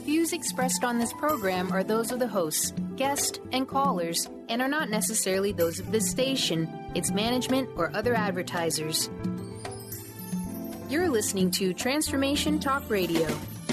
views expressed on this program are those of the hosts, guests, and callers, and are not necessarily those of this station, its management, or other advertisers. You're listening to Transformation Talk Radio.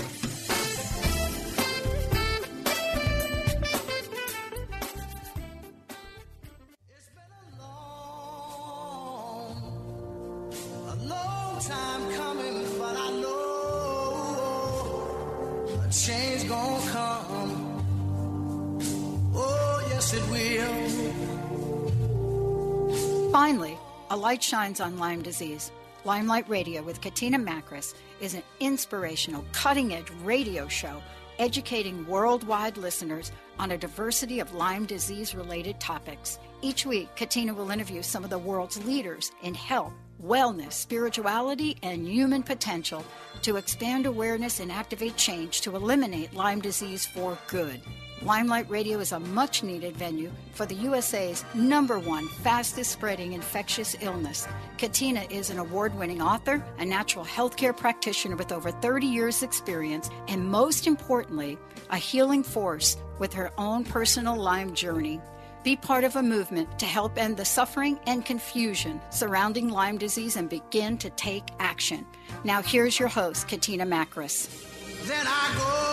Finally, a light shines on Lyme disease. Limelight Radio with Katina Makris is an inspirational, cutting-edge radio show educating worldwide listeners on a diversity of Lyme disease-related topics. Each week, Katina will interview some of the world's leaders in health, wellness, spirituality, and human potential to expand awareness and activate change to eliminate Lyme disease for good. Limelight Radio is a much-needed venue for the USA's #1 fastest-spreading infectious illness. Katina is an award-winning author, a natural healthcare practitioner with over 30 years' experience, and most importantly, a healing force with her own personal Lyme journey. Be part of a movement to help end the suffering and confusion surrounding Lyme disease and begin to take action. Now here's your host, Katina Makris. Then I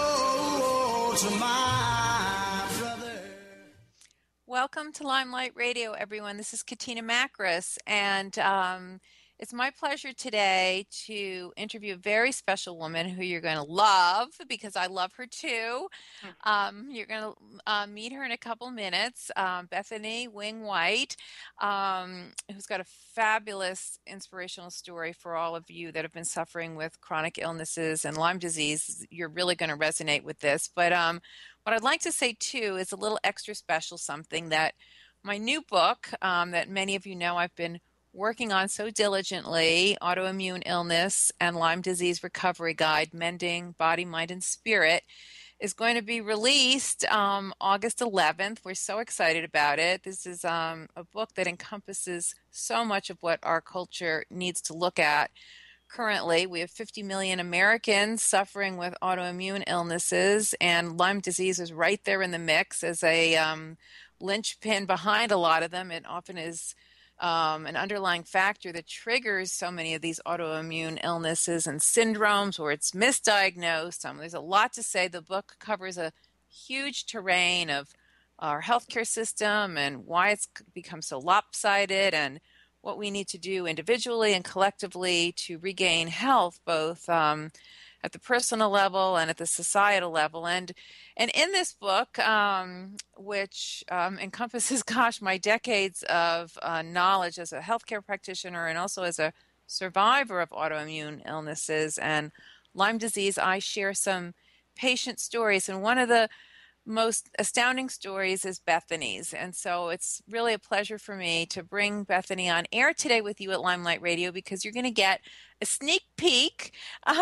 go to my brother. Welcome to Limelight Radio, everyone. This is Katina Makris, and it's my pleasure today to interview a very special woman who you're going to love because I love her too. You're going to meet her in a couple minutes, Bethany Wing, who's got a fabulous inspirational story for all of you that have been suffering with chronic illnesses and Lyme disease. You're really going to resonate with this. But what I'd like to say too is a little extra special something that my new book that many of you know I've been working on so diligently, Autoimmune Illness and Lyme Disease Recovery Guide, Mending Body, Mind, and Spirit, is going to be released August 11th. We're so excited about it. This is a book that encompasses so much of what our culture needs to look at. Currently, we have 50 million Americans suffering with autoimmune illnesses, and Lyme disease is right there in the mix as a linchpin behind a lot of them. It often is an underlying factor that triggers so many of these autoimmune illnesses and syndromes, or it's misdiagnosed. There's a lot to say. The book covers a huge terrain of our healthcare system and why it's become so lopsided and what we need to do individually and collectively to regain health, both at the personal level and at the societal level. And in this book, which encompasses, my decades of knowledge as a healthcare practitioner and also as a survivor of autoimmune illnesses and Lyme disease, I share some patient stories. And one of the most astounding stories is Bethany's. And so it's really a pleasure for me to bring Bethany on air today with you at Limelight Radio because you're going to get a sneak peek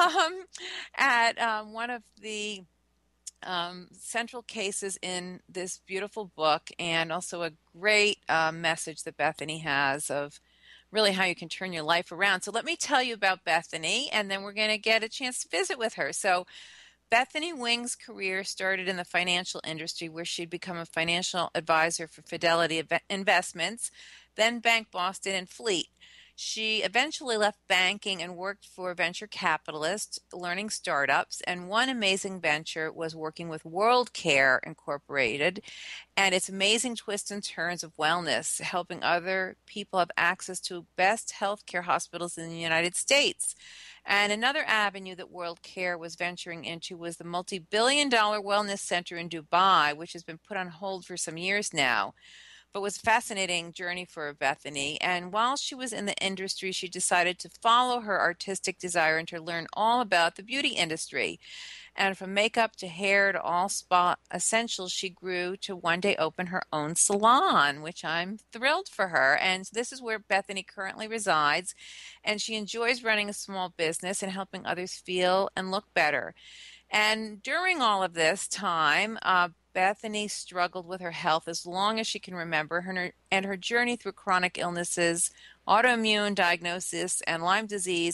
at one of the central cases in this beautiful book, and also a great message that Bethany has of really how you can turn your life around. So let me tell you about Bethany, and then we're going to get a chance to visit with her. So Bethany Wing's career started in the financial industry, where she'd become a financial advisor for Fidelity Investments, then Bank Boston and Fleet. She eventually left banking and worked for venture capitalists, learning startups, and one amazing venture was working with World Care Incorporated and its amazing twists and turns of wellness, helping other people have access to best healthcare hospitals in the United States. And another avenue that World Care was venturing into was the multi-billion-dollar wellness center in Dubai, which has been put on hold for some years now, but was a fascinating journey for Bethany. And while she was in the industry, she decided to follow her artistic desire and to learn all about the beauty industry. And from makeup to hair to all spa essentials, she grew to one day open her own salon, which I'm thrilled for her. And this is where Bethany currently resides. And she enjoys running a small business and helping others feel and look better. And during all of this time, Bethany struggled with her health as long as she can remember, her journey through chronic illnesses, autoimmune diagnosis, and Lyme disease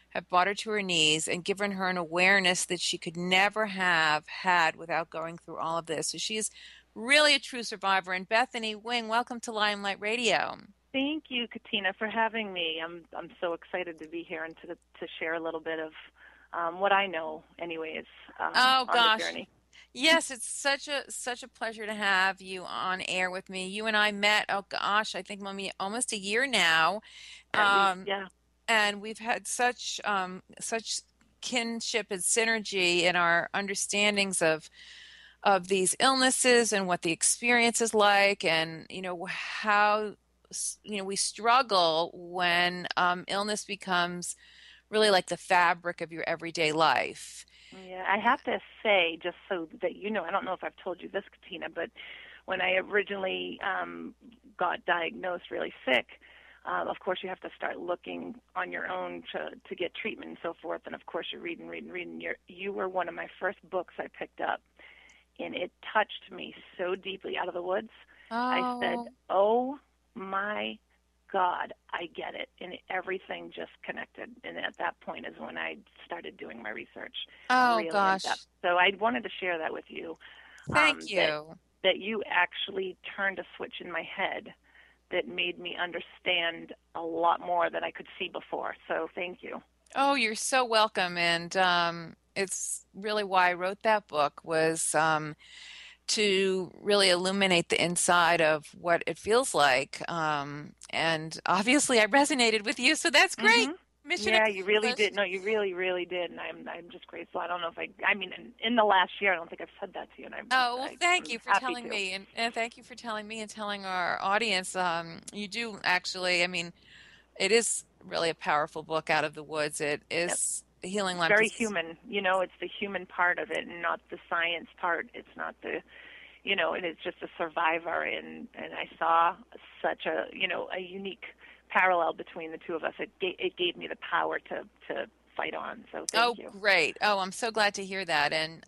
have brought her to her knees and given her an awareness that she could never have had without going through all of this. So she is really a true survivor. And Bethany Wing, welcome to Limelight Radio. Thank you, Katina, for having me. I'm so excited to be here and to share a little bit of what I know, anyways, on the journey. Yes, it's such a pleasure to have you on air with me. You and I met, oh gosh, I think almost a year now. Yeah. And we've had such kinship and synergy in our understandings of these illnesses and what the experience is like, and how we struggle when illness becomes really like the fabric of your everyday life. Yeah, I have to say, just so that I don't know if I've told you this, Katina, but when I originally got diagnosed really sick, of course you have to start looking on your own to get treatment and so forth, and of course you're reading. You were one of my first books I picked up, and it touched me so deeply. Out of the Woods. I said, oh my God, I get it. And everything just connected. And at that point is when I started doing my research. Oh, really gosh. So I wanted to share that with you. Thank you. That you actually turned a switch in my head that made me understand a lot more than I could see before. So thank you. Oh, you're so welcome. And it's really why I wrote that book, was to really illuminate the inside of what it feels like. And obviously I resonated with you, so that's great. Mm-hmm. Yeah, you really did. No, you really, really did. And I'm just grateful. I don't know if I mean, in the last year, I don't think I've said that to you. And thank you for telling me. And thank you for telling me and telling our audience. You do actually, I mean, it is really a powerful book, Out of the Woods. It is healing Lyme very disease. Human. It's the human part of it and not the science part. It's not the, and it's just a survivor. And I saw such a, a unique parallel between the two of us. It gave me the power to fight on. So thank you. Oh, great. Oh, I'm so glad to hear that. And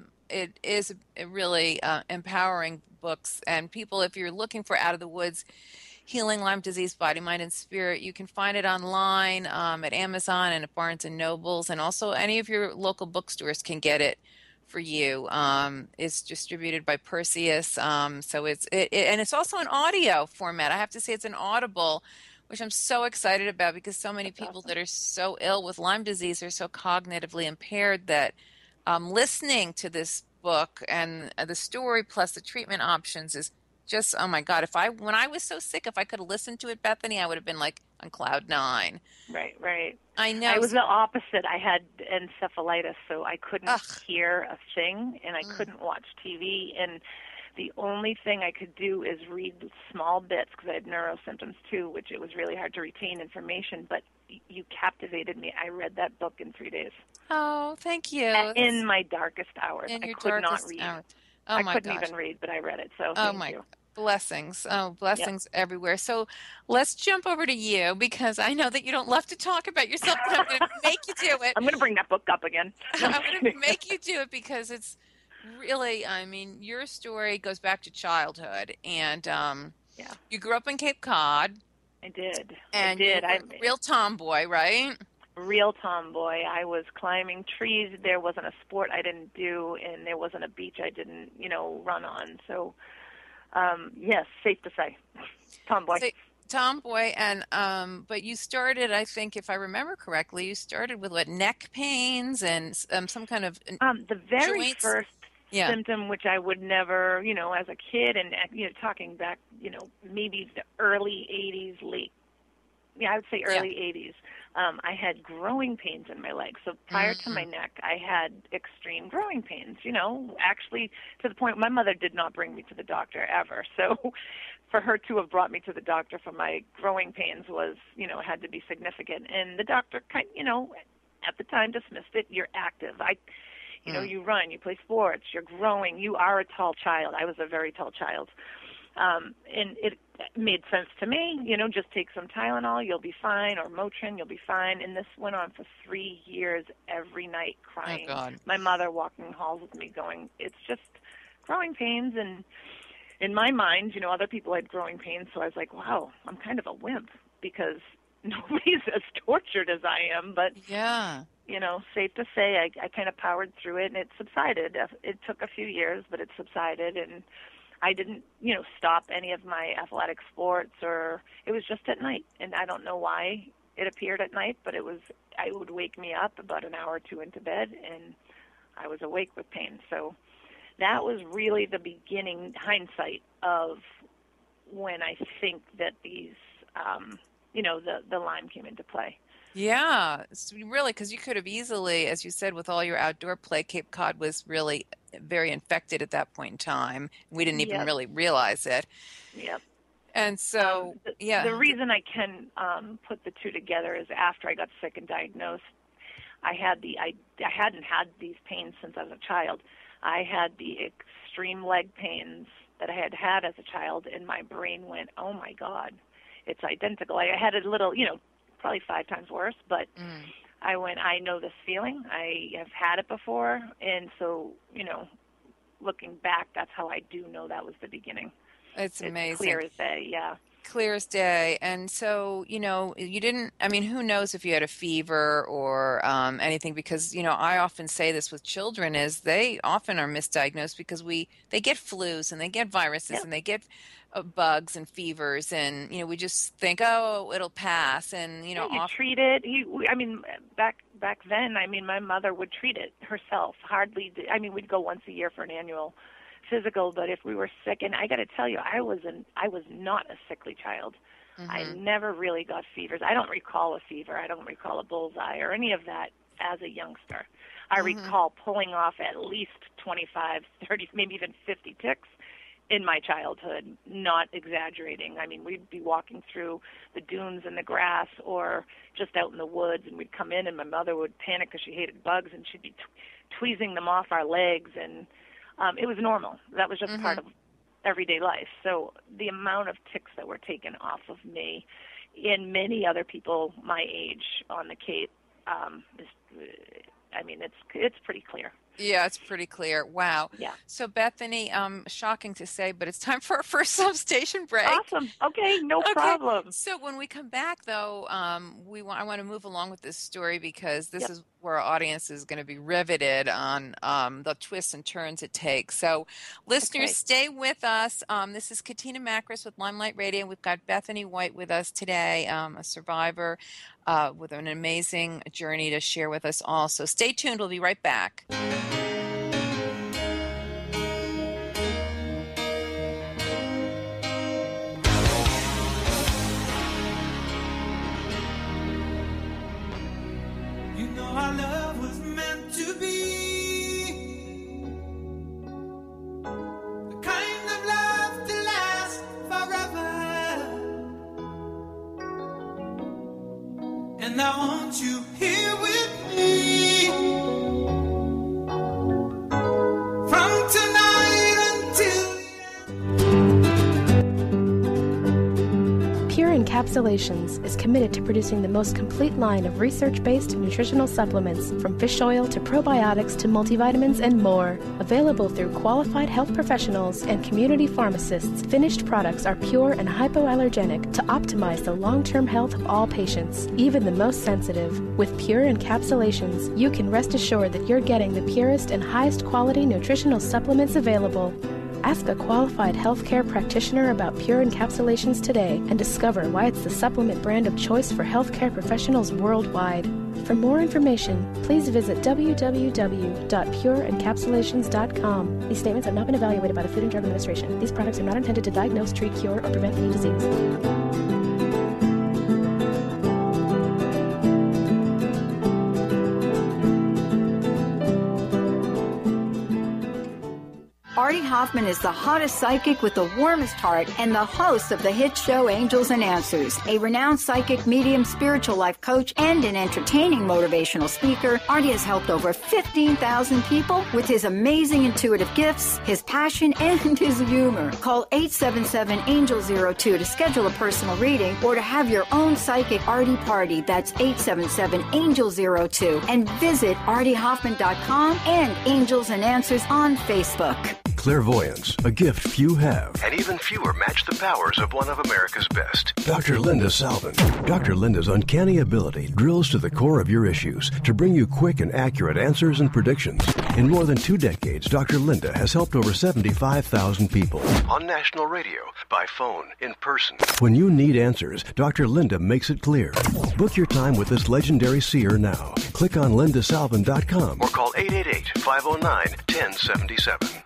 it is a really empowering books. And people, if you're looking for Out of the Woods, Healing Lyme Disease, Body, Mind, and Spirit, you can find it online at Amazon and at Barnes & Nobles. And also any of your local bookstores can get it for you. It's distributed by Perseus. So it's also an audio format. I have to say it's an Audible, which I'm so excited about, because so many people that are so ill with Lyme disease are so cognitively impaired that listening to this book and the story plus the treatment options is just, oh my God, when I was so sick, if I could have listened to it, Bethany, I would have been like on cloud 9. Right. I know. I was the opposite. I had encephalitis, so I couldn't hear a thing, and I couldn't watch TV, and the only thing I could do is read small bits, because I had neuro symptoms too, which it was really hard to retain information, but you captivated me. I read that book in 3 days. Oh, thank you. In my darkest hours. I could not read. Oh, I couldn't even read, but I read it, so thank you. Blessings. Oh, blessings everywhere. So let's jump over to you, because I know that you don't love to talk about yourself, but I'm going to make you do it. I'm going to bring that book up again. I'm going to make you do it, because it's really, I mean, your story goes back to childhood, and you grew up in Cape Cod. I did. And you were a real tomboy, right? Real tomboy. I was climbing trees. There wasn't a sport I didn't do, and there wasn't a beach I didn't, run on. So, yes, safe to say, tomboy. Tomboy, and but you started, I think, if I remember correctly, you started with neck pains and some kind of the very joints? first symptom, which I would never, as a kid, and talking back, maybe the early 80s, I would say early 80s. I had growing pains in my legs. So prior to my neck, I had extreme growing pains, actually to the point my mother did not bring me to the doctor ever. So for her to have brought me to the doctor for my growing pains was, had to be significant. And the doctor at the time dismissed it. You're active. You run, you play sports, you're growing, you are a tall child. I was a very tall child. And it made sense to me, just take some Tylenol, you'll be fine, or Motrin, you'll be fine. And this went on for 3 years, every night crying. Oh, God. My mother walking halls with me going, it's just growing pains. And in my mind, other people had growing pains, so I was like, wow, I'm kind of a wimp, because nobody's as tortured as I am, but yeah, safe to say I kind of powered through it, and it subsided. It took a few years, but it subsided, and I didn't, stop any of my athletic sports, or it was just at night, and I don't know why it appeared at night, but it would wake me up about an hour or two into bed, and I was awake with pain. So that was really the beginning, hindsight, of when I think that these, the Lyme came into play. Yeah, it's really, because you could have easily, as you said, with all your outdoor play, Cape Cod was really very infected at that point in time. We didn't even really realize it. Yep. And so, the reason I can put the two together is after I got sick and diagnosed, I hadn't had these pains since I was a child. I had the extreme leg pains that I had had as a child, and my brain went, oh my God, it's identical. I had a little, probably 5 times worse, but I went, I know this feeling. I have had it before, and so, looking back, that's how I do know that was the beginning. It's amazing. Clear as day, yeah. Clear as day. And so, you didn't, who knows if you had a fever or anything, because, I often say this with children is they often are misdiagnosed because they get flus and they get viruses and they get bugs and fevers, and, we just think, oh, it'll pass. And, you treat it. Back then, my mother would treat it herself. We'd go once a year for an annual physical, but if we were sick, and I got to tell you, I was not a sickly child. Mm-hmm. I never really got fevers. I don't recall a fever. I don't recall a bullseye or any of that as a youngster. I recall pulling off at least 25, 30, maybe even 50 ticks in my childhood, not exaggerating. We'd be walking through the dunes and the grass or just out in the woods, and we'd come in, and my mother would panic because she hated bugs, and she'd be tweezing them off our legs, and it was normal. That was just part of everyday life. So the amount of ticks that were taken off of me and many other people my age on the Cape it's pretty clear. Yeah, it's pretty clear. Wow. Yeah. So, Bethany, shocking to say, but it's time for our first substation break. Awesome. Okay, no problem. So when we come back, though, I want to move along with this story because this is where our audience is going to be riveted on the twists and turns it takes. So, listeners, stay with us. This is Katina Makris with Limelight Radio. We've got Bethany White with us today, a survivor with an amazing journey to share with us all. So stay tuned. We'll be right back. Our love was meant to be the kind of love to last forever, and I want you here with me from tonight until Pure Encapsulations is committed to producing the most complete line of research-based nutritional supplements, from fish oil to probiotics to multivitamins and more. Available through qualified health professionals and community pharmacists, finished products are pure and hypoallergenic to optimize the long-term health of all patients, even the most sensitive. With Pure Encapsulations, you can rest assured that you're getting the purest and highest quality nutritional supplements available. Ask a qualified healthcare practitioner about Pure Encapsulations today and discover why it's the supplement brand of choice for healthcare professionals worldwide. For more information, please visit www.pureencapsulations.com. These statements have not been evaluated by the Food and Drug Administration. These products are not intended to diagnose, treat, cure, or prevent any disease. Artie Hoffman is the hottest psychic with the warmest heart and the host of the hit show Angels and Answers. A renowned psychic, medium, spiritual life coach, and an entertaining motivational speaker, Artie has helped over 15,000 people with his amazing intuitive gifts, his passion, and his humor. Call 877-ANGEL-02 to schedule a personal reading or to have your own psychic Artie party. That's 877-ANGEL-02. And visit artiehoffman.com and Angels and Answers on Facebook. clairvoyance, a gift few have, and even fewer match the powers of one of America's best. Dr. Linda Salvin. Dr. Linda's uncanny ability drills to the core of your issues to bring you quick and accurate answers and predictions. In more than 2 decades, Dr. Linda has helped over 75,000 people. On national radio, by phone, in person. When you need answers, Dr. Linda makes it clear. Book your time with this legendary seer now. Click on lindasalvin.com or call 888-509-1077.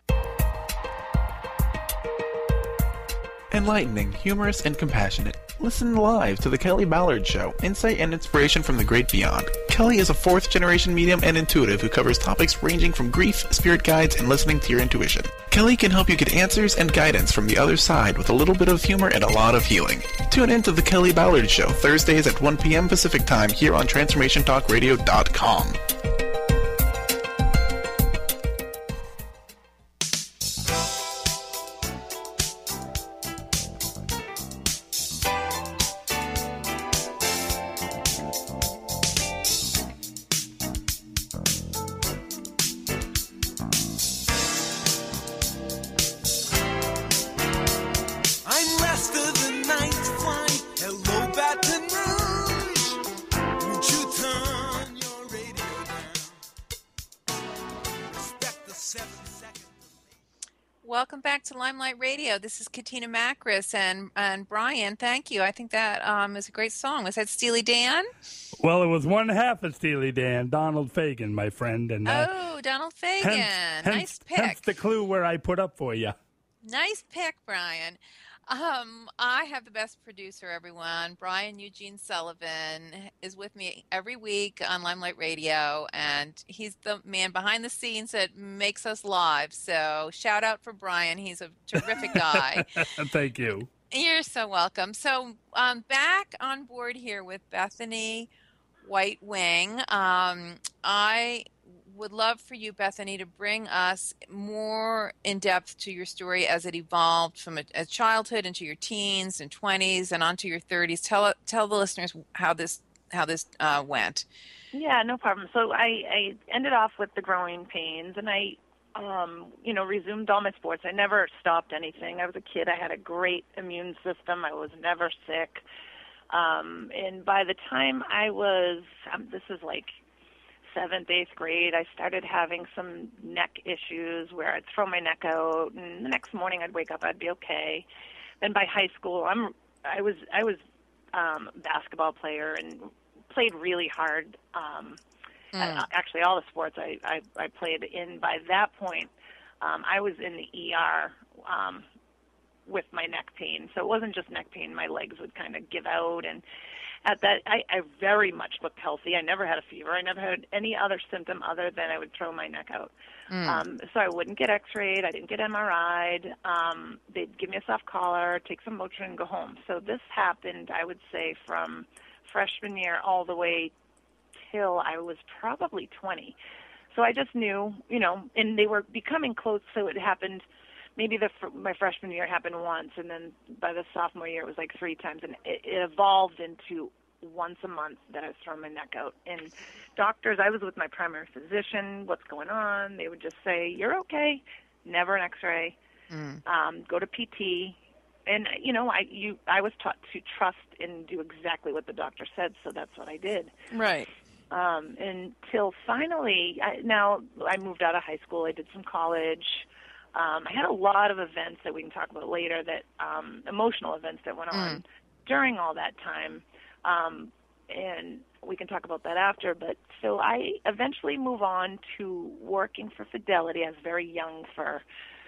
Enlightening, humorous, and compassionate. Listen live to The Kelly Ballard Show, insight and inspiration from the great beyond. Kelly is a 4th-generation medium and intuitive who covers topics ranging from grief, spirit guides, and listening to your intuition. Kelly can help you get answers and guidance from the other side with a little bit of humor and a lot of healing. Tune in to The Kelly Ballard Show, Thursdays at 1 p.m. Pacific Time here on TransformationTalkRadio.com. Welcome back to Limelight Radio. This is Katina Makris and Brian. Thank you. I think that is a great song. Was that Steely Dan? Well, it was one half of Steely Dan, Donald Fagen, my friend. And Donald Fagen. Nice pick. Hence the clue where I put up for you. Nice pick, Brian. I have the best producer, everyone. Brian Eugene Sullivan is with me every week on Limelight Radio, and he's the man behind the scenes that makes us live. So shout out for Brian. He's a terrific guy. Thank you. You're so welcome. So back on board here with Bethany Wing. I would love for you, Bethany, to bring us more in depth to your story as it evolved from a childhood into your teens and 20s and onto your 30s. Tell the listeners how this went. Yeah, no problem. So I ended off with the growing pains, and I resumed all my sports. I never stopped anything. I was a kid. I had a great immune system. I was never sick. And by the time I was, this is like 7th, 8th grade, I started having some neck issues where I'd throw my neck out, and the next morning I'd wake up, I'd be okay. Then by high school, I was a basketball player and played really hard. Actually, all the sports I played in. By that point, I was in the ER with my neck pain. So it wasn't just neck pain. My legs would kind of give out, and at that, I very much looked healthy. I never had a fever. I never had any other symptom other than I would throw my neck out. So I wouldn't get x-rayed. I didn't get MRI'd. They'd give me a soft collar, take some Motrin, and go home. So this happened, I would say, from freshman year all the way till I was probably 20. So I just knew, and they were becoming close, so it happened. Maybe my freshman year happened once, and then by the sophomore year it was like 3 times, and it evolved into once a month that I was throwing my neck out. And doctors, I was with my primary physician, what's going on? They would just say, you're okay, never an x-ray, go to PT. And, I was taught to trust and do exactly what the doctor said, so that's what I did. Right. Until finally, now I moved out of high school, I did some college. I had a lot of events that we can talk about later, that emotional events that went on during all that time, and we can talk about that after. But so I eventually move on to working for Fidelity. I was very young for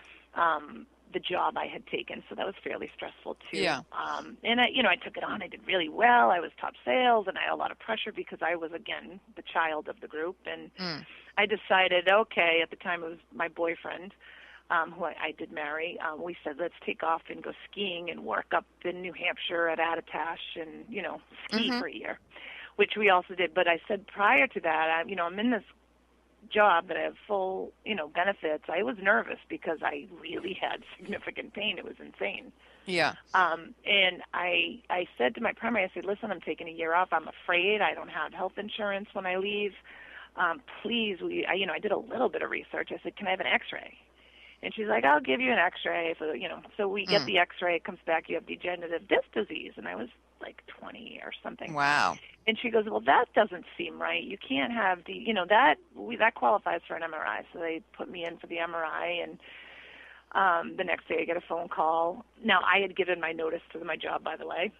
the job I had taken, so that was fairly stressful too. Yeah. And I took it on. I did really well. I was top sales, and I had a lot of pressure because I was, again, the child of the group. And I decided, okay, at the time it was my boyfriend, who I did marry. We said, let's take off and go skiing and work up in New Hampshire at Attitash and, ski for a year, which we also did. But I said prior to that, I'm in this job that I have full, benefits. I was nervous because I really had significant pain. It was insane. Yeah. And I said to my primary, I said, listen, I'm taking a year off. I'm afraid I don't have health insurance when I leave. Please, I did a little bit of research. I said, can I have an x-ray? And she's like, I'll give you an x-ray. So we get the x-ray. It comes back, you have degenerative disc disease. And I was like 20 or something. Wow. And she goes, well, that doesn't seem right. You can't have that qualifies for an MRI. So they put me in for the MRI, and the next day I get a phone call. Now, I had given my notice to my job, by the way.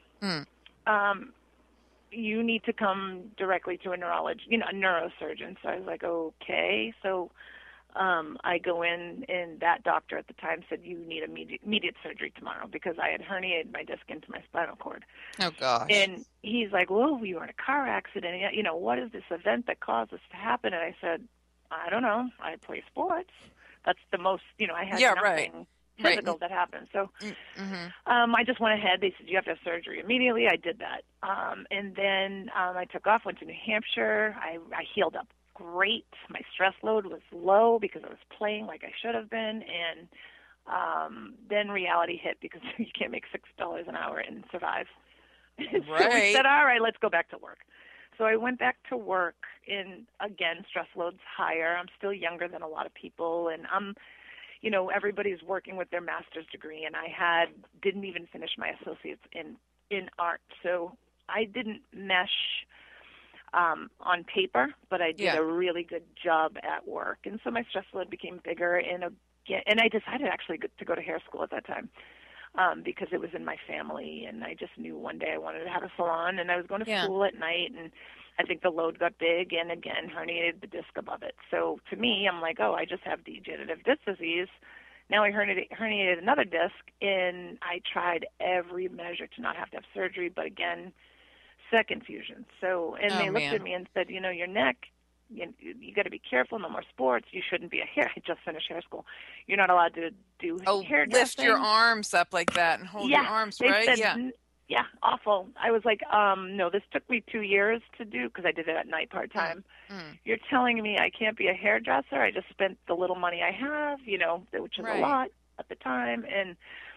You need to come directly to a neurosurgeon. So I was like, okay. So I go in, and that doctor at the time said, you need immediate surgery tomorrow, because I had herniated my disc into my spinal cord. Oh, gosh. And he's like, well, you were in a car accident. What is this event that caused this to happen? And I said, I don't know. I play sports. That's the most, I had nothing physical that happened. So I just went ahead. They said, you have to have surgery immediately. I did that. And then I took off, went to New Hampshire. I healed up great. My stress load was low because I was playing like I should have been. And then reality hit, because you can't make $6 an hour and survive. Right. So we said, all right, let's go back to work. So I went back to work, and again, stress load's higher. I'm still younger than a lot of people, and everybody's working with their master's degree, and I didn't even finish my associates in art. So I didn't mesh on paper, but I did a really good job at work. And so my stress load became bigger, and I decided actually to go to hair school at that time, because it was in my family, and I just knew one day I wanted to have a salon, and I was going to school at night, and I think the load got big, and again, herniated the disc above it. So to me, I'm like, I just have degenerative disc disease. Now I herniated another disc, and I tried every measure to not have to have surgery, but again, second fusion. So, and they looked at me and said, your neck, you got to be careful. No more sports. You shouldn't be I just finished hair school. You're not allowed to do hair dressing. Lift your arms up like that and hold your arms, right? Said, yeah, awful. I was like, no, this took me 2 years to do, because I did it at night part-time. You're telling me I can't be a hairdresser? I just spent the little money I have, which is a lot at the time. And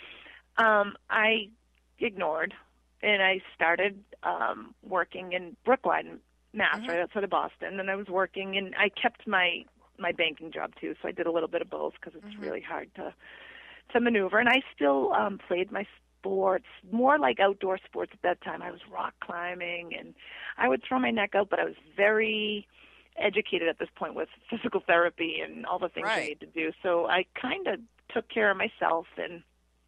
I ignored, and I started working in Brookline, Mass, right outside of Boston. And I was working, and I kept my banking job too, so I did a little bit of both, because it's really hard to maneuver. And I still played my sports, more like outdoor sports at that time. I was rock climbing, and I would throw my neck out, but I was very educated at this point with physical therapy and all the things I need to do. So I kind of took care of myself, and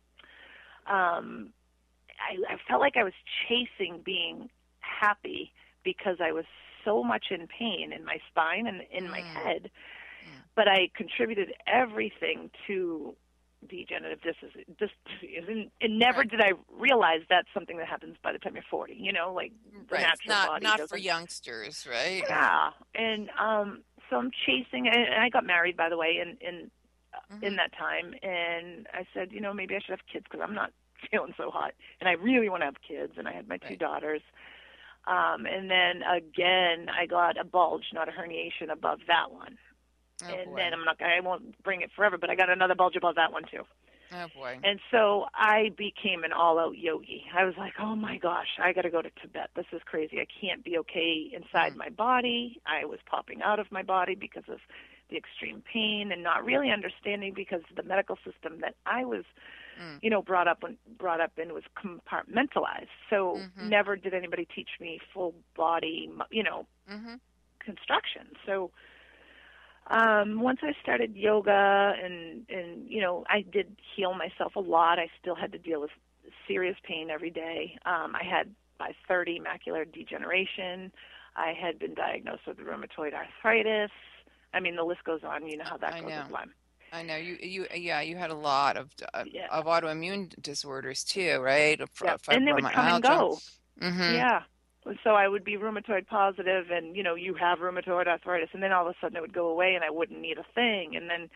I felt like I was chasing being happy, because I was so much in pain in my spine and in my head. But I contributed everything to degenerative disc disease, and never did I realize that's something that happens by the time you're 40. Like the natural body not for youngsters, right? Yeah, and so I'm chasing, and I got married, by the way, in that time, and I said, maybe I should have kids, because I'm not feeling so hot, and I really want to have kids, and I had my two daughters. And then again, I got a bulge, not a herniation, above that one. Then I won't bring it forever, but I got another bulge above that one too. Oh boy. And so I became an all-out yogi. I was like, oh my gosh, I got to go to Tibet. This is crazy. I can't be okay inside my body. I was popping out of my body because of the extreme pain, and not really understanding, because the medical system that I was brought up in was compartmentalized. So never did anybody teach me full body, construction. So once I started yoga, and I did heal myself a lot. I still had to deal with serious pain every day. I had, by 30, macular degeneration. I had been diagnosed with rheumatoid arthritis. I mean, the list goes on. You know how that goes with Lyme. I know you had a lot of autoimmune disorders too, right? And they would come and go. Yeah. So I would be rheumatoid positive, and you have rheumatoid arthritis, and then all of a sudden it would go away, and I wouldn't need a thing. And then,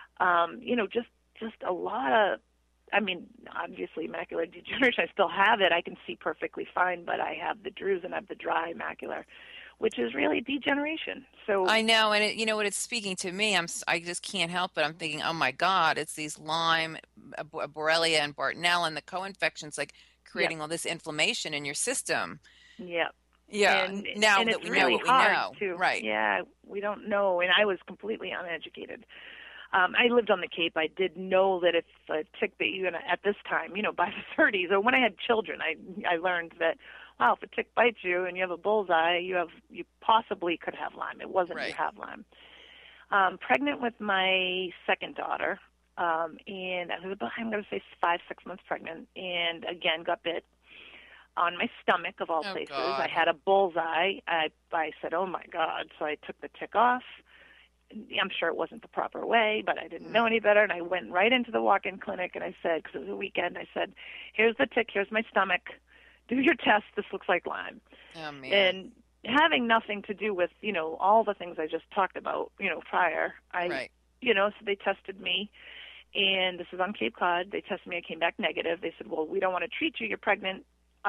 just a lot of, obviously macular degeneration. I still have it. I can see perfectly fine, but I have the drusen, and I have the dry macular, which is really degeneration. So I know, and what it's speaking to me, I just can't help it. I'm thinking, oh my God, it's these Lyme, Borrelia, and Bartonella, and the co-infections, like creating all this inflammation in your system. Yeah. Yeah. And now and that it's we really know what hard we know. too. Right. Yeah, we don't know, and I was completely uneducated. I lived on the Cape. I did know that if a tick bit you, and at this time, by the 30s, or when I had children, I learned that, wow, if a tick bites you and you have a bullseye, you possibly could have Lyme. It wasn't you have Lyme. Pregnant with my second daughter, and I was about, I'm going to say 5-6 months pregnant, and again got bit on my stomach of all places. God. I had a bullseye. I said, oh my God. So I took the tick off. I'm sure it wasn't the proper way, but I didn't know any better. And I went right into the walk-in clinic and I said, because it was a weekend, I said, here's the tick, here's my stomach. Do your test. This looks like Lyme. Oh, man. And having nothing to do with, all the things I just talked about, prior, so they tested me. And this is on Cape Cod. They tested me. I came back negative. They said, well, we don't want to treat you. You're pregnant.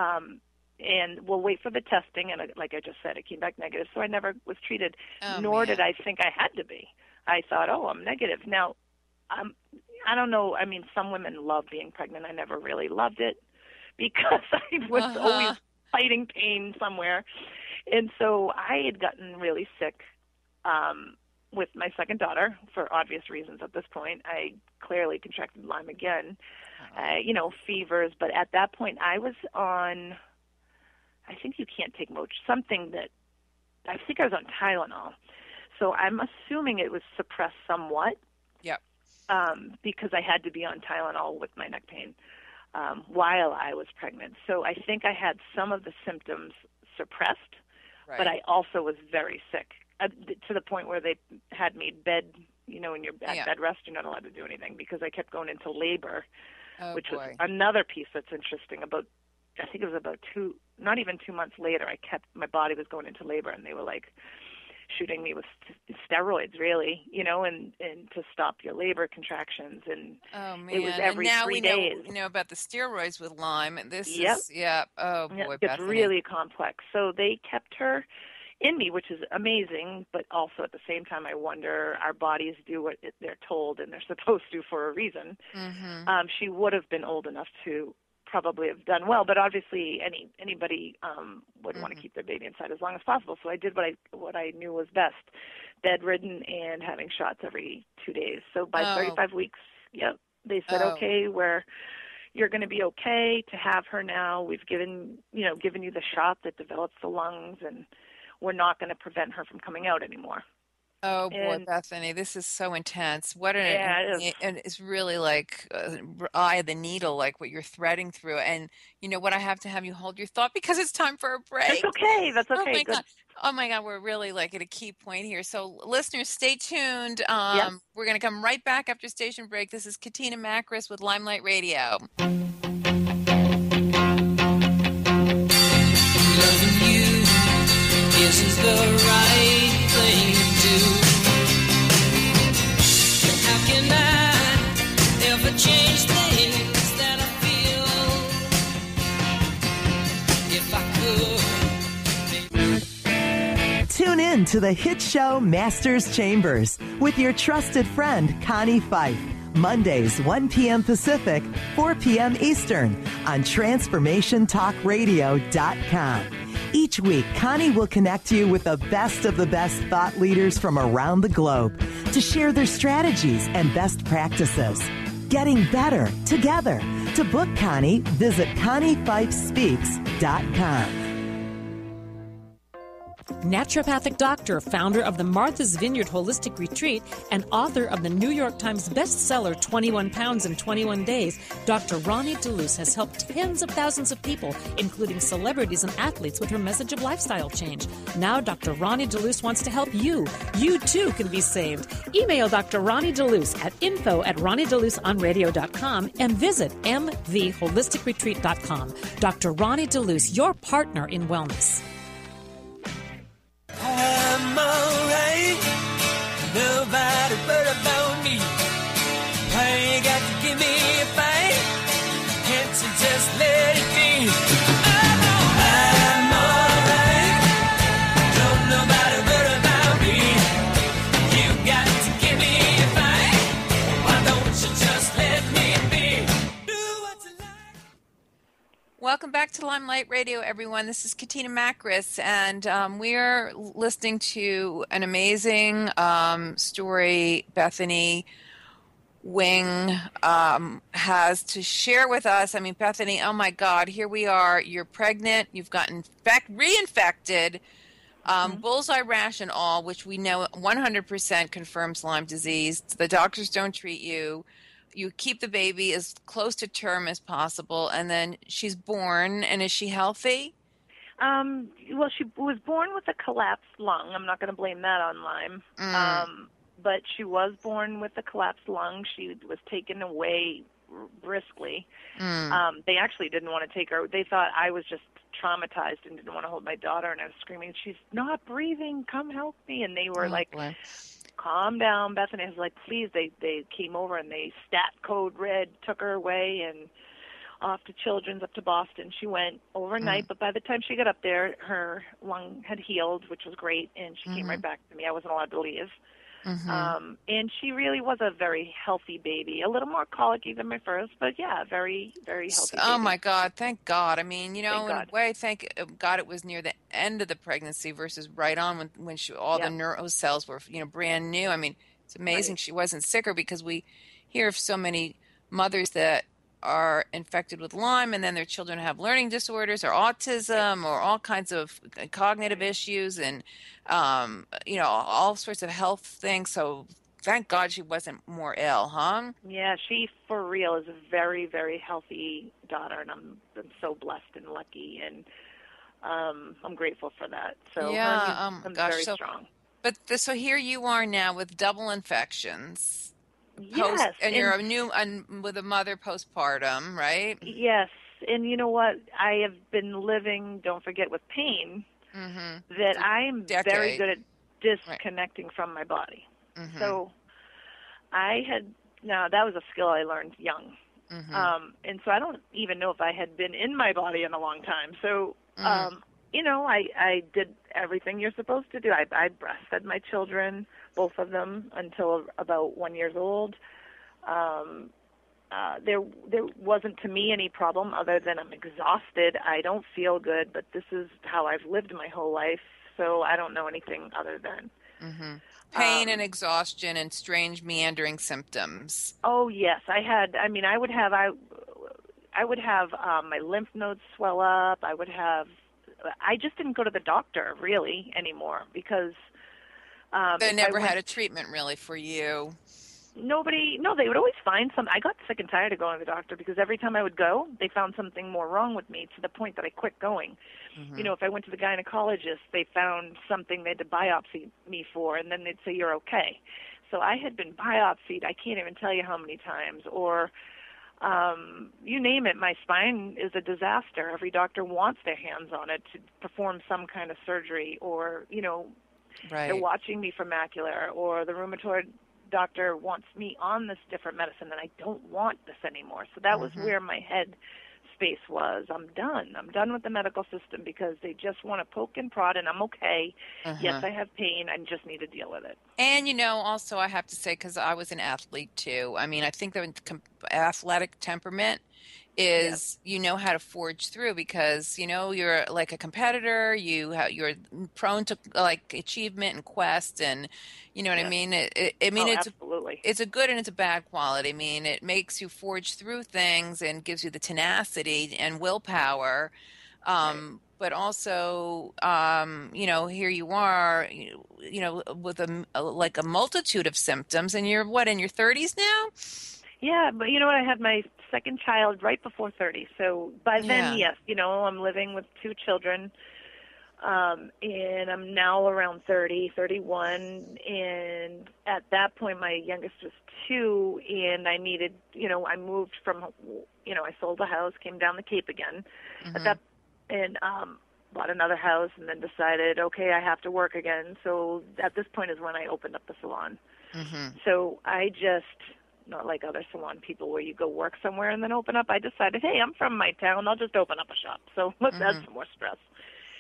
And we'll wait for the testing. And like I just said, it came back negative. So I never was treated, nor did I think I had to be. I thought, I'm negative. Now, I don't know. I mean, some women love being pregnant. I never really loved it because I was always fighting pain somewhere. And so I had gotten really sick with my second daughter for obvious reasons at this point. I clearly contracted Lyme again, fevers. But at that point, I was on, I think you can't take something that, I think I was on Tylenol. So I'm assuming it was suppressed somewhat. Yep. Because I had to be on Tylenol with my neck pain while I was pregnant. So I think I had some of the symptoms suppressed, but I also was very sick to the point where they had me bed, when you're at bed rest, you're not allowed to do anything because I kept going into labor, which was another piece that's interesting. I think it was about not even 2 months later, my body was going into labor and they were like shooting me with steroids, really, and to stop your labor contractions. And it was every 3 days. We know about the steroids with Lyme. And this is, oh boy, it's Bethany. really complex. So they kept her in me, which is amazing, but also at the same time, I wonder, our bodies do what they're told and they're supposed to for a reason. Mm-hmm. She would have been old enough to probably have done well, but obviously anybody would want to keep their baby inside as long as possible. So I did what I knew was best, bedridden and having shots every 2 days. So by 35 weeks, they said, okay, you're going to be okay to have her now. We've given you the shot that develops the lungs, and we're not going to prevent her from coming out anymore. Oh, boy, Bethany, this is so intense. And it's really like eye of the needle, like what you're threading through. And you know what? I have to have you hold your thought because it's time for a break. That's okay. That's okay. Oh, my Good. God. Oh, my God. We're really like at a key point here. So listeners, stay tuned. We're going to come right back after station break. This is Katina Makris with Limelight Radio. Loving you isn't the right thing to do. But how can I ever change things that I feel if I could? Tune in to the hit show Masters Chambers with your trusted friend Connie Fife. Mondays, 1 p.m. Pacific, 4 p.m. Eastern on TransformationTalkRadio.com. Each week, Connie will connect you with the best of the best thought leaders from around the globe to share their strategies and best practices. Getting better together. To book Connie, visit ConnieFifeSpeaks.com. Naturopathic doctor, founder of the Martha's Vineyard Holistic Retreat, and author of the New York Times bestseller 21 Pounds in 21 Days, Dr. Ronnie DeLuce has helped tens of thousands of people, including celebrities and athletes, with her message of lifestyle change. Now Dr. Ronnie DeLuce wants to help you. You too can be saved. Email Dr. Ronnie DeLuce at info@RonnieDeLuceOnRadio.com and visit mtheholisticretreat.com. Dr. Ronnie DeLuce, your partner in wellness. I'm alright, nobody but about me. Why you got to give me a fight? Can't you just let it be? I'm alright, don't nobody but about me. You got to give me a fight. Why don't you just let me be? Do what you like. Welcome back to Limelight Radio, everyone. This is Katina Makris, and we're listening to an amazing story, Bethany, Wing has to share with us. I mean, Bethany, oh my God, here we are. You're pregnant. You've gotten reinfected. Bullseye rash and all, which we know 100% confirms Lyme disease. The doctors don't treat you. You keep the baby as close to term as possible, and then she's born. And is she healthy? Well, she was born with a collapsed lung. I'm not going to blame that on Lyme. But she was born with a collapsed lung. She was taken away briskly. They actually didn't want to take her. They thought I was just traumatized and didn't want to hold my daughter, and I was screaming, "She's not breathing, come help me." And they were calm down, Bethany. I was like, please. They came over and they stat code red, took her away and off to Children's, up to Boston. She went overnight, but by the time she got up there, her lung had healed, which was great, and she came right back to me. I wasn't allowed to leave. And she really was a very healthy baby, a little more colicky than my first, but yeah, very, very healthy baby. Oh my God, thank God. I mean, in a way, thank God it was near the end of the pregnancy versus right on when all the neuro cells were, brand new. I mean, it's amazing she wasn't sicker, because we hear of so many mothers that are infected with Lyme and then their children have learning disorders or autism or all kinds of cognitive issues and, all sorts of health things. So thank God she wasn't more ill, huh? Yeah, she for real is a very, very healthy daughter, and I'm so blessed and lucky, and I'm grateful for that. So I'm very strong. But so here you are now with double infections. Yes. And you're with a mother postpartum, right? Yes. And you know what? I have been living, don't forget, with pain, that I'm very good at disconnecting from my body. So now that was a skill I learned young. And so I don't even know if I had been in my body in a long time. So, I did everything you're supposed to do. I breastfed my children, both of them, until about 1 year old. There wasn't, to me, any problem other than I'm exhausted. I don't feel good, but this is how I've lived my whole life, so I don't know anything other than pain and exhaustion and strange meandering symptoms. Oh yes, I would have my lymph nodes swell up. I just didn't go to the doctor really anymore because they never had a treatment really for you. No, they would always find something. I got sick and tired of going to the doctor because every time I would go, they found something more wrong with me, to the point that I quit going. If I went to the gynecologist, they found something they had to biopsy me for, and then they'd say, you're okay. So I had been biopsied, I can't even tell you how many times, or you name it, my spine is a disaster. Every doctor wants their hands on it to perform some kind of surgery, or, they're watching me for macular, or the rheumatoid doctor wants me on this different medicine, and I don't want this anymore. So that was where my head space was. I'm done with the medical system because they just want to poke and prod, and I'm okay. Yes, I have pain. I just need to deal with it. And, also I have to say, because I was an athlete too, I mean, I think the athletic temperament is you know how to forge through because, you're like a competitor, you're prone to like achievement and quest, and you know what I mean? Absolutely. It's a good and it's a bad quality. I mean, it makes you forge through things and gives you the tenacity and willpower. But also, here you are, with a multitude of symptoms, and you're in your 30s now? Yeah, but you know what? I had my second child right before 30. So by then, yes, I'm living with two children, and I'm now around 30, 31. And at that point, my youngest was 2, and I needed, I moved from, I sold a house, came down the Cape again at that, and bought another house, and then decided, okay, I have to work again. So at this point is when I opened up the salon. So I just, not like other salon people where you go work somewhere and then open up. I decided, hey, I'm from my town. I'll just open up a shop. So let's add some more stress.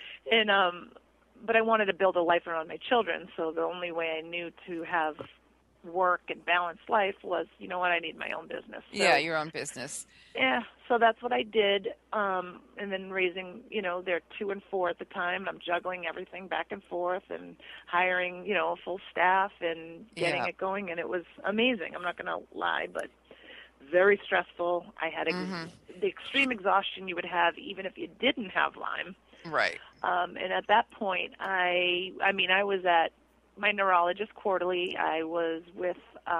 And but I wanted to build a life around my children. So the only way I knew to have work and balanced life was, you know what, I need my own business. So, yeah, your own business. Yeah, so that's what I did. And then raising, they're 2 and 4 at the time. I'm juggling everything back and forth and hiring, a full staff and getting it going. And it was amazing. I'm not going to lie, but very stressful. I had the extreme exhaustion you would have even if you didn't have Lyme. Right. And at that point, I was at my neurologist quarterly. I was with,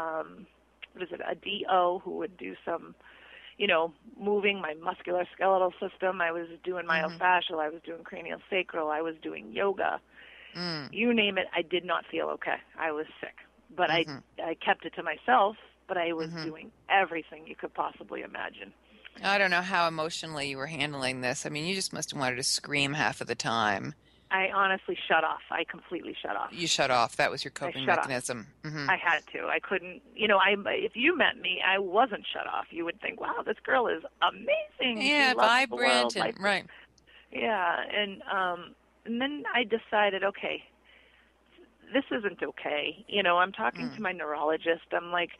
a DO who would do some, moving my musculoskeletal system. I was doing myofascial. I was doing craniosacral. I was doing yoga. You name it, I did not feel okay. I was sick. But I kept it to myself, but I was doing everything you could possibly imagine. I don't know how emotionally you were handling this. I mean, you just must have wanted to scream half of the time. I honestly shut off. I completely shut off. You shut off. That was your coping mechanism. I had to. I couldn't, if you met me, I wasn't shut off. You would think, wow, this girl is amazing. Yeah, vibrant. And, right. Yeah, and then I decided, okay, this isn't okay. I'm talking to my neurologist. I'm like,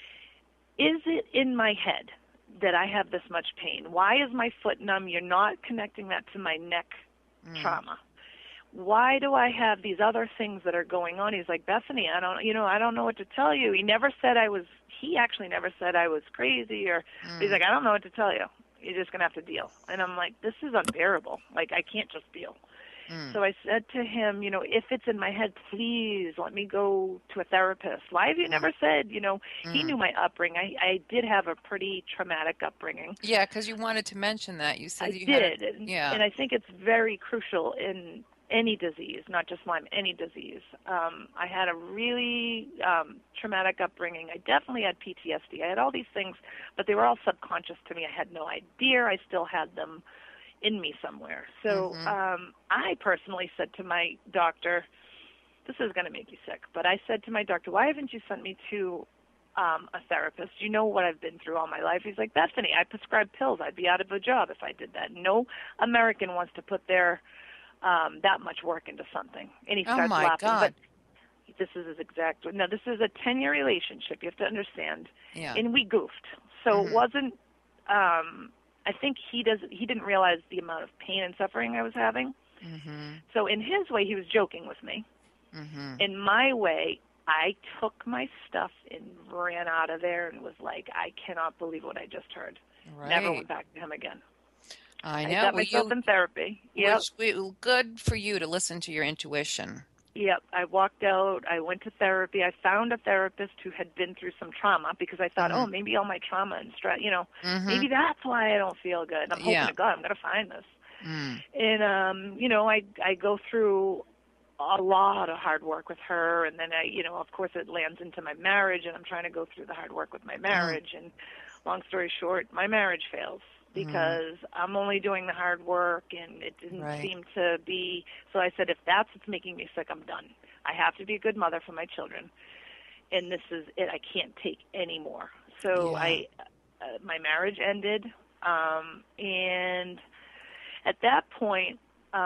is it in my head that I have this much pain? Why is my foot numb? You're not connecting that to my neck trauma. Why do I have these other things that are going on? He's like, Bethany, I don't know what to tell you. He actually never said I was crazy he's like, I don't know what to tell you. You're just going to have to deal. And I'm like, this is unbearable. Like, I can't just deal. So I said to him, if it's in my head, please let me go to a therapist. Why have you never said, he knew my upbringing. I did have a pretty traumatic upbringing. Yeah, because you wanted to mention that. You said I did. And I think it's very crucial in any disease, not just Lyme, any disease. I had a really traumatic upbringing. I definitely had PTSD. I had all these things, but they were all subconscious to me. I had no idea. I still had them in me somewhere. So I personally said to my doctor, this is going to make you sick, but I said to my doctor, why haven't you sent me to a therapist? You know what I've been through all my life. He's like, Bethany, I prescribe pills. I'd be out of a job if I did that. No American wants to put their that much work into something. And he starts laughing. God. But this is his exact. Now, this is a 10-year relationship. You have to understand. Yeah. And we goofed. So it wasn't. I think he didn't realize the amount of pain and suffering I was having. So in his way, he was joking with me. In my way, I took my stuff and ran out of there and was like, I cannot believe what I just heard. Right. Never went back to him again. I know. I got myself in therapy. Yep. Good for you to listen to your intuition. Yep. I walked out. I went to therapy. I found a therapist who had been through some trauma because I thought, oh, maybe all my trauma and stress, maybe that's why I don't feel good. I'm hoping to God I'm going to find this. And, I go through a lot of hard work with her. And then of course it lands into my marriage and I'm trying to go through the hard work with my marriage. And long story short, my marriage fails. Because I'm only doing the hard work, and it didn't seem to be. So I said, if that's what's making me sick, I'm done. I have to be a good mother for my children, and this is it. I can't take any more. So my marriage ended, and at that point,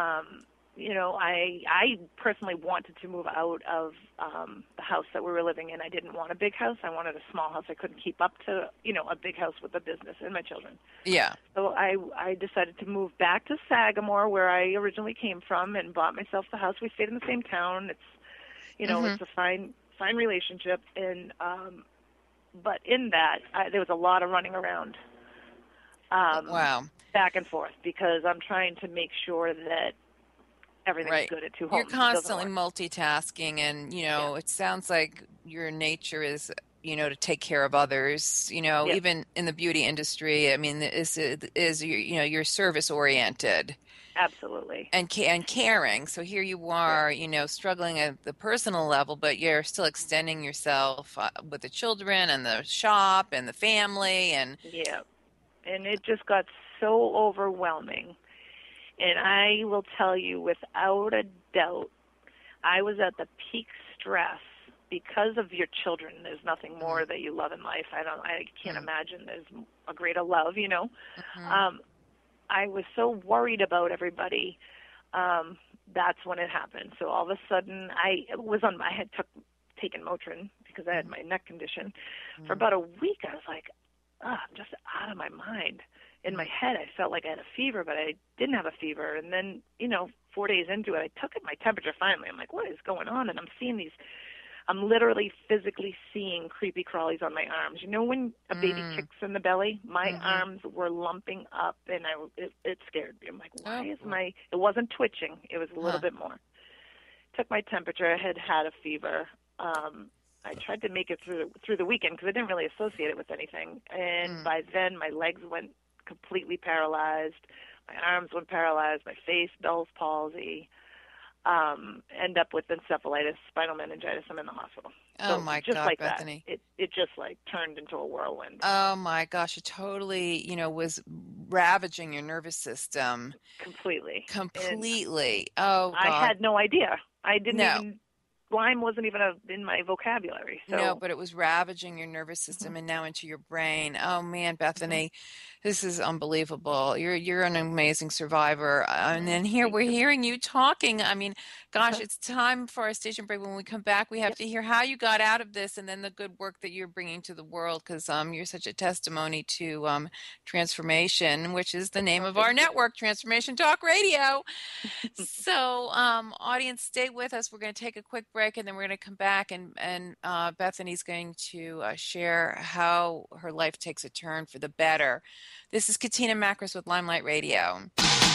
I personally wanted to move out of the house that we were living in. I didn't want a big house. I wanted a small house. I couldn't keep up to, a big house with a business and my children. Yeah. So I decided to move back to Sagamore, where I originally came from, and bought myself the house. We stayed in the same town. It's, it's a fine relationship. And but in that, there was a lot of running around. Back and forth, because I'm trying to make sure that everything's good at two homes. You're constantly multitasking, and it sounds like your nature is to take care of others. Even in the beauty industry, I mean, is you're service oriented. Absolutely. And caring. So here you are, struggling at the personal level, but you're still extending yourself with the children and the shop and the family and and it just got so overwhelming. And I will tell you, without a doubt, I was at the peak stress because of your children. There's nothing more that you love in life. I can't imagine there's a greater love, I was so worried about everybody. That's when it happened. So all of a sudden, I had taken Motrin because I had my neck condition. For about a week, I was like, I'm just out of my mind. In my head, I felt like I had a fever, but I didn't have a fever. And then, 4 days into it, I took my temperature finally. I'm like, what is going on? And I'm literally physically seeing creepy crawlies on my arms. When a baby kicks in the belly, my arms were lumping up, and it scared me. I'm like, why is it wasn't twitching. It was a little bit more. Took my temperature. I had a fever. I tried to make it through the weekend because I didn't really associate it with anything. And by then, my legs went completely paralyzed. My arms went paralyzed. My face, Bell's palsy. End up with encephalitis, spinal meningitis. I'm in the hospital. Oh, my just God, like Bethany. That, it just turned into a whirlwind. Oh, my gosh. It totally, was ravaging your nervous system. Completely. And God. I had no idea. I didn't even... Lyme wasn't even in my vocabulary. So. No, but it was ravaging your nervous system and now into your brain. Oh, man, Bethany, this is unbelievable. You're an amazing survivor. And then here we're hearing you talking. I mean, gosh, it's time for our station break. When we come back, we have to hear how you got out of this and then the good work that you're bringing to the world, because you're such a testimony to transformation, which is the name of our network, Transformation Talk Radio. So, audience, stay with us. We're going to take a quick break, and then we're going to come back, and Bethany's going to share how her life takes a turn for the better. This is Katina Makris with Limelight Radio.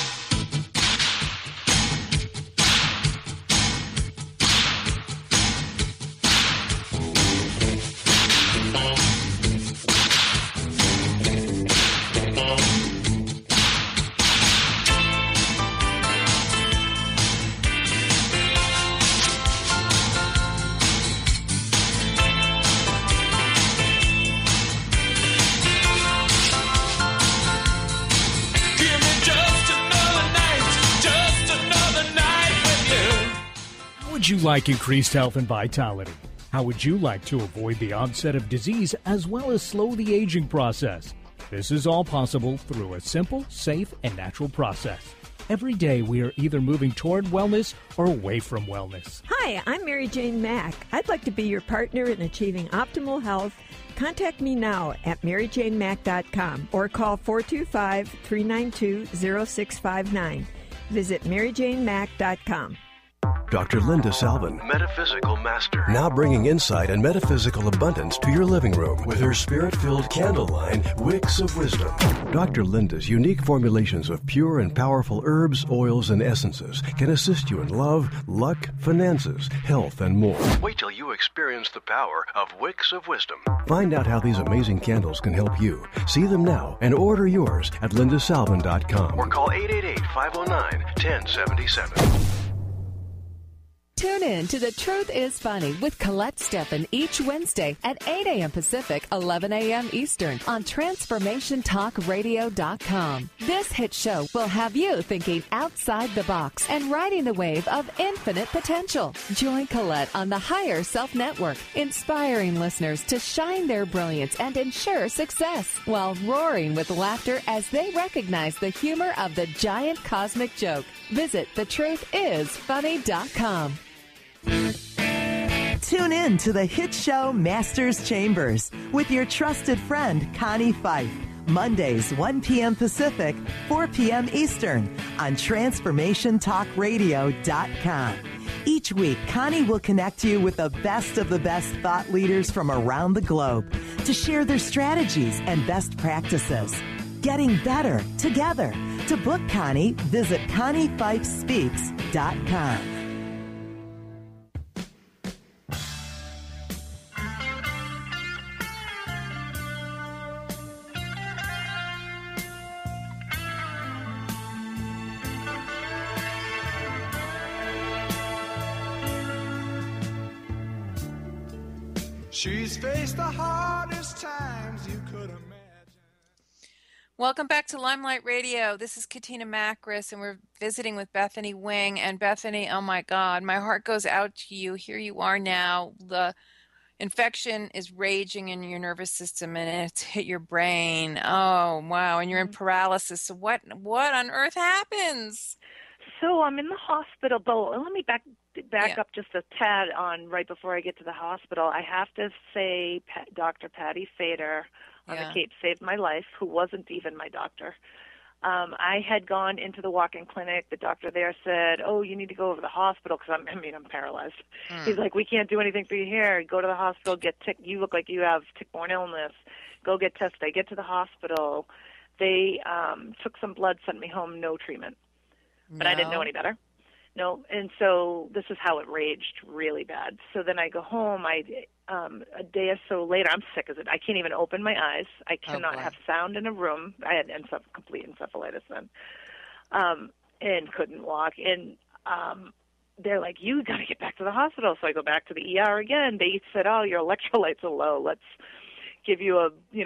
How would you like increased health and vitality? How would you like to avoid the onset of disease as well as slow the aging process? This is all possible through a simple, safe, and natural process. Every day we are either moving toward wellness or away from wellness. Hi, I'm Mary Jane Mack. I'd like to be your partner in achieving optimal health. Contact me now at maryjanemack.com or call 425-392-0659. Visit maryjanemack.com. Dr. Linda Salvin, Metaphysical Master, now bringing insight and metaphysical abundance to your living room with her spirit-filled candle line, Wicks of Wisdom. Dr. Linda's unique formulations of pure and powerful herbs, oils, and essences can assist you in love, luck, finances, health, and more. Wait till you experience the power of Wicks of Wisdom. Find out how these amazing candles can help you. See them now and order yours at lindasalvin.com or call 888-509-1077. Tune in to The Truth is Funny with Colette Steffen each Wednesday at 8 a.m. Pacific, 11 a.m. Eastern on TransformationTalkRadio.com. This hit show will have you thinking outside the box and riding the wave of infinite potential. Join Colette on the Higher Self Network, inspiring listeners to shine their brilliance and ensure success while roaring with laughter as they recognize the humor of the giant cosmic joke. Visit thetruthисfunny.com. Tune in to the hit show Masters Chambers with your trusted friend Connie Fife. Mondays, 1 p.m. Pacific, 4 p.m. Eastern on TransformationTalkRadio.com. Each week, Connie will connect you with the best thought leaders from around the globe to share their strategies and best practices. Getting better together. To book Connie, visit ConnieFifeSpeaks.com. She's faced the hardest times you could imagine. Welcome back to Limelight Radio. This is Katina Makris, and we're visiting with Bethany Wing. And Bethany, oh my God, my heart goes out to you. Here you are now. The infection is raging in your nervous system, and it's hit your brain. Oh, wow. And you're in paralysis. So what on earth happens? So I'm in the hospital, but let me back up just a tad on right before I get to the hospital. I have to say Dr. Patty Fader on the Cape saved my life, who wasn't even my doctor. I had gone into the walk-in clinic. The doctor there said, "Oh, you need to go over to the hospital because I'm paralyzed." He's like, "We can't do anything for you here. Go to the hospital, get tick. You look like you have tick-borne illness. Go get tested." I get to the hospital. They took some blood, sent me home, no treatment. But I didn't know any better. No, and so this is how it raged really bad. So then I go home. A day or so later, I'm sick as it. I can't even open my eyes. I cannot have sound in a room. I had complete encephalitis then, and couldn't walk. And they're like, "You got to get back to the hospital." So I go back to the ER again. They said, "Oh, your electrolytes are low. Let's give you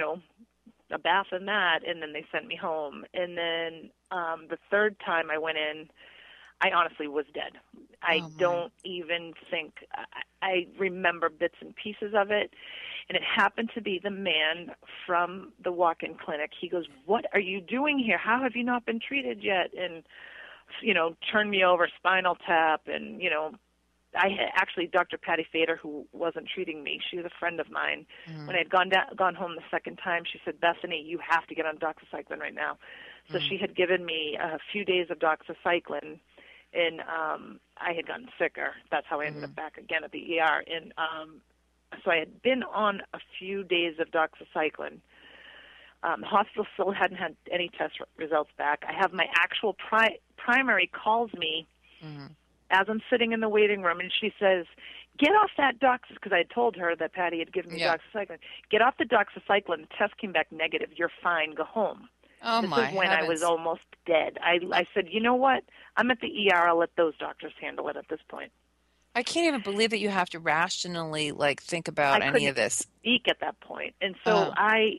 a bath in that." And then they sent me home. And then the third time I went in, I honestly was dead. I don't even think, I remember bits and pieces of it. And it happened to be the man from the walk-in clinic. He goes, "What are you doing here? How have you not been treated yet?" And, turned me over, spinal tap. And, I had actually, Dr. Patty Fader, who wasn't treating me, she was a friend of mine. When I had gone home the second time, she said, "Bethany, you have to get on doxycycline right now." So she had given me a few days of doxycycline. And I had gotten sicker. That's how I ended up back again at the ER. And so I had been on a few days of doxycycline. The hospital still hadn't had any test results back. I have my actual primary calls me as I'm sitting in the waiting room, and she says, "Get off that because I had told her that Patty had given me doxycycline. "Get off the doxycycline. The test came back negative. You're fine. Go home." Oh, this is when I was almost dead. I said, "You know what? I'm at the ER. I'll let those doctors handle it at this point." I can't even believe that you have to rationally think about any of this. Speak at that point. And so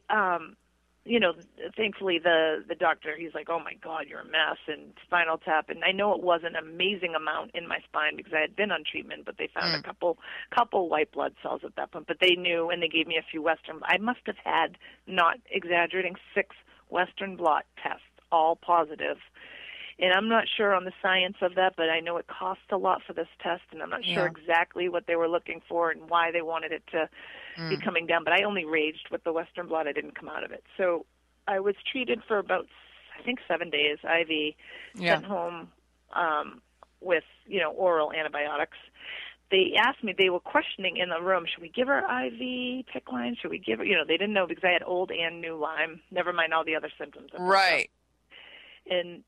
thankfully the doctor, he's like, "Oh my God, you're a mess," and spinal tap. And I know it was an amazing amount in my spine because I had been on treatment, but they found a couple white blood cells at that point. But they knew, and they gave me a few I must have had, not exaggerating, 6 Western blot tests, all positive. And I'm not sure on the science of that, but I know it costs a lot for this test, and I'm not sure exactly what they were looking for and why they wanted it to be coming down. But I only raged with the Western blot. I didn't come out of it. So I was treated for about, I think, 7 days, IV, sent home with, oral antibiotics. They asked me, they were questioning in the room, should we give her IV PICC line? Should we give her, they didn't know because I had old and new Lyme, never mind all the other symptoms. Right. And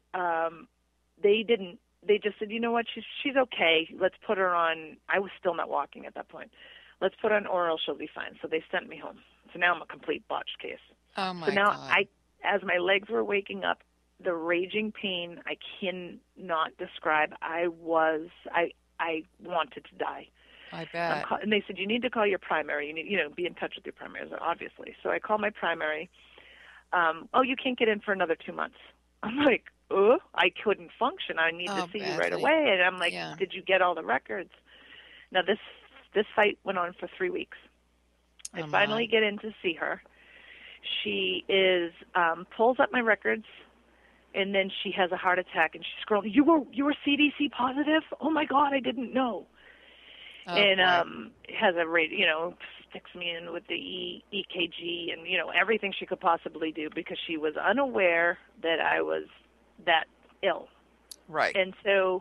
they just said, "You know what, she's okay. Let's put her on," I was still not walking at that point. "Let's put her on oral, she'll be fine." So they sent me home. So now I'm a complete botched case. Oh my God. So now God. as my legs were waking up, the raging pain I cannot describe. I wanted to die. I bet. And they said, "You need to call your primary. You need, be in touch with your primary," obviously. So I called my primary. "Oh, you can't get in for another 2 months." I'm like, I couldn't function. I need to see you right away. And I'm like, "Did you get all the records?" Now this fight went on for 3 weeks. I finally get in to see her. She pulls up my records, and then she has a heart attack, and she's scrolling. You were CDC positive? Oh my God, I didn't know. Has a sticks me in with the EKG and everything she could possibly do because she was unaware that I was that ill. Right. And so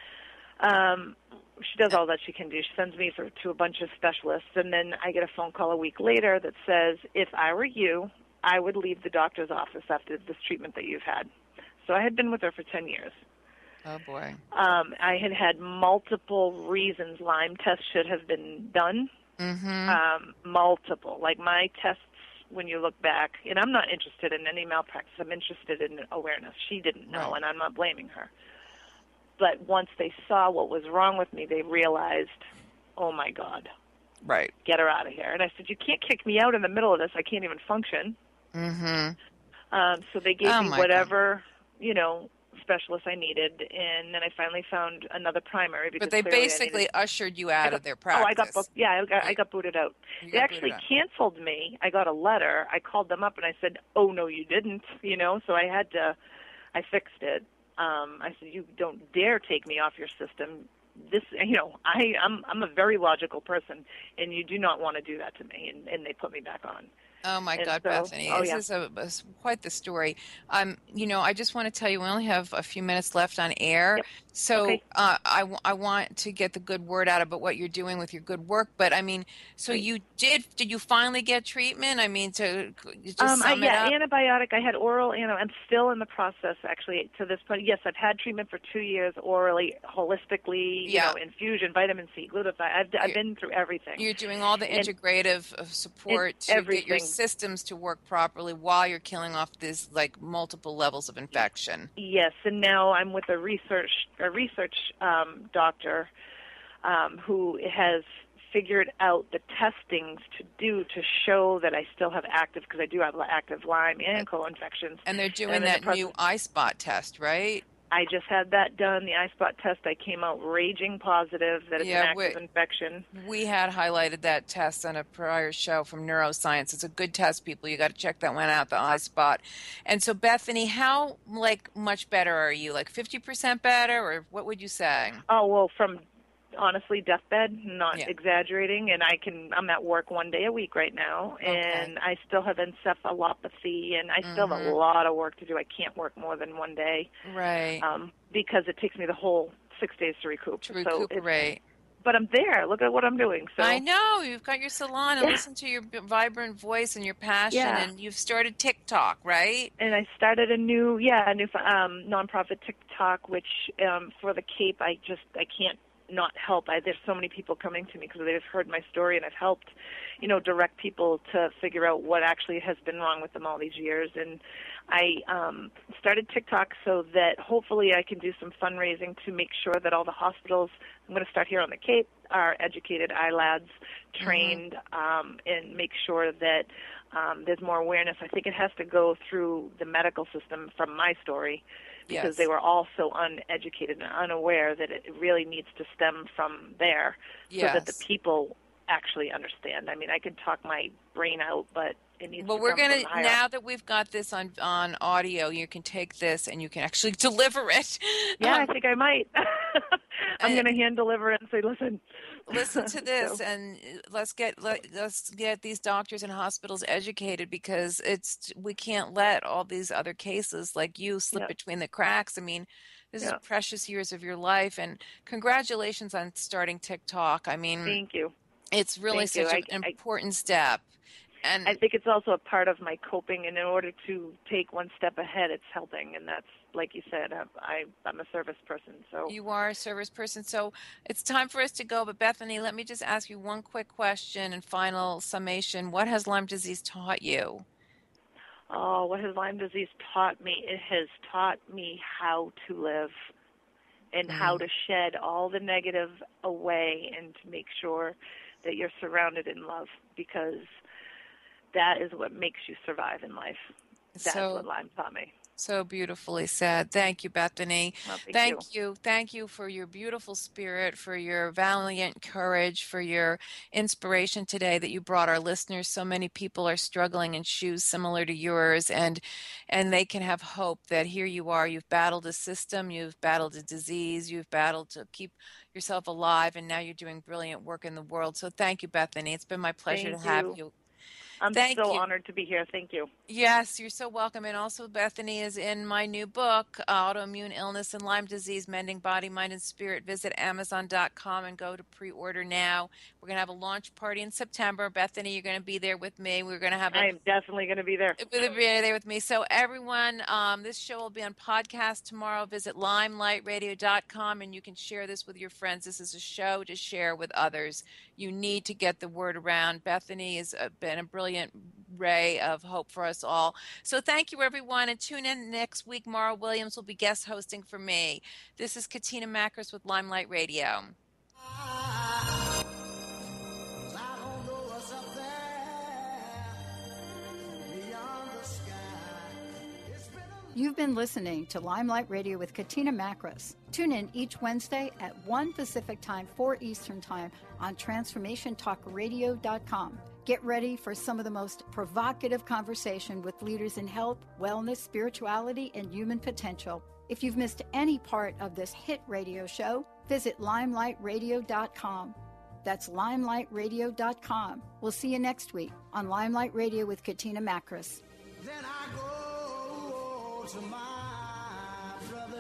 she does all that she can do. She sends me to a bunch of specialists, and then I get a phone call a week later that says, "If I were you, I would leave the doctor's office after this treatment that you've had." So I had been with her for 10 years. Oh, boy. I had multiple reasons Lyme tests should have been done. Multiple. Like my tests, when you look back, and I'm not interested in any malpractice. I'm interested in awareness. She didn't know, and I'm not blaming her. But once they saw what was wrong with me, they realized, oh, my God. Right. Get her out of here. And I said, "You can't kick me out in the middle of this. I can't even function." So they gave me whatever, specialist I needed, and then I finally found another primary. Because but they basically ushered you out of their practice. I got booted out. They actually canceled me. I got a letter. I called them up and I said, "Oh, no, you didn't," so I fixed it. I said, "You don't dare take me off your system. this, I'm a very logical person, and you do not want to do that to me. And they put me back on. Oh my God, so, Bethany, this is quite the story. I just want to tell you, we only have a few minutes left on air. Yep. So Okay. I want to get the good word out about what you're doing with your good work. But I mean, so Great. did you finally get treatment? I mean, to just sum it up. Antibiotic. I had oral, I'm still in the process actually to this point. Yes, I've had treatment for 2 years orally, holistically, infusion, vitamin C, glutathione. I've been through everything. You're doing all the integrative support to get your systems to work properly while you're killing off these like multiple levels of infection. Yes, and now I'm with a research doctor who has figured out the testings to do to show that I still have active, because I do have active Lyme and co-infections. And they're doing that new iSpot test, right? I just had that done, the iSpot test. I came out raging positive that it's an active infection. We had highlighted that test on a prior show from Neuroscience. It's a good test, people. You got to check that one out, the iSpot. And so, Bethany, how much better are you? Like 50% better, or what would you say? Oh, well, from honestly deathbed, not exaggerating, and I'm at work 1 day a week right now, and I still have encephalopathy, and I still have a lot of work to do. I can't work more than 1 day, right? Because it takes me the whole 6 days to recoup. Recuperate. But I'm there. Look at what I'm doing. So I know you've got your salon, and listen to your vibrant voice and your passion, and you've started Tick Tock, right? And I started a new nonprofit Tick Tock, which for the Cape, I can't not help. There's so many people coming to me because they've heard my story, and I've helped, direct people to figure out what actually has been wrong with them all these years. And I started Tick Tock so that hopefully I can do some fundraising to make sure that all the hospitals, I'm going to start here on the Cape, are educated eyelads, trained, and make sure that there's more awareness. I think it has to go through the medical system from my story, because they were all so uneducated and unaware that it really needs to stem from there so that the people actually understand. I mean, I could talk my brain out, but it needs to come from higher. Now that we've got this on audio, you can take this and you can actually deliver it. Yeah, I think I might. I'm going to hand deliver it and say, listen to this, and let's get these doctors and hospitals educated, because we can't let all these other cases like you slip between the cracks. I mean, this is precious years of your life, and congratulations on starting Tick Tock. I mean, thank you. It's really such an important step. And I think it's also a part of my coping, and in order to take one step ahead, it's helping, and that's, like you said, I'm a service person. So you are a service person, so it's time for us to go. But Bethany, let me just ask you one quick question and final summation. What has Lyme disease taught you? Oh, what has Lyme disease taught me? It has taught me how to live and how to shed all the negative away and to make sure that you're surrounded in love, because that is what makes you survive in life. That's what Lyme taught me. So beautifully said. Thank you, Bethany. Well, thank you. Thank you for your beautiful spirit, for your valiant courage, for your inspiration today that you brought our listeners. So many people are struggling in shoes similar to yours, and they can have hope that here you are. You've battled a system, you've battled a disease, you've battled to keep yourself alive, and now you're doing brilliant work in the world. So thank you, Bethany. It's been my pleasure to have you. I'm so honored to be here. Thank you. Yes, you're so welcome. And also, Bethany is in my new book, Autoimmune Illness and Lyme Disease, Mending Body, Mind, and Spirit. Visit Amazon.com and go to pre-order now. We're going to have a launch party in September. Bethany, you're going to be there with me. We're going to have I am definitely going to be there. Be there with me. So everyone, this show will be on podcast tomorrow. Visit limelightradio.com, and you can share this with your friends. This is a show to share with others. You need to get the word around. Bethany has been a brilliant ray of hope for us all. So thank you, everyone, and tune in next week. Mara Williams will be guest hosting for me. This is Katina Makris with Limelight Radio. You've been listening to Limelight Radio with Katina Makris. Tune in each Wednesday at 1 Pacific Time, 4 Eastern Time on TransformationTalkRadio.com. Get ready for some of the most provocative conversation with leaders in health, wellness, spirituality, and human potential. If you've missed any part of this hit radio show, visit LimelighTRadio.com. That's LimelighTRadio.com. We'll see you next week on Limelight Radio with Katina Makris. Then I go to my brother.